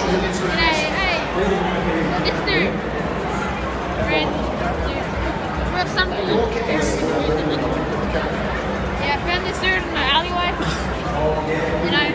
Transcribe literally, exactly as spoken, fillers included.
And I, I, it's their friend, for some yeah, I found this dude in the alleyway, and I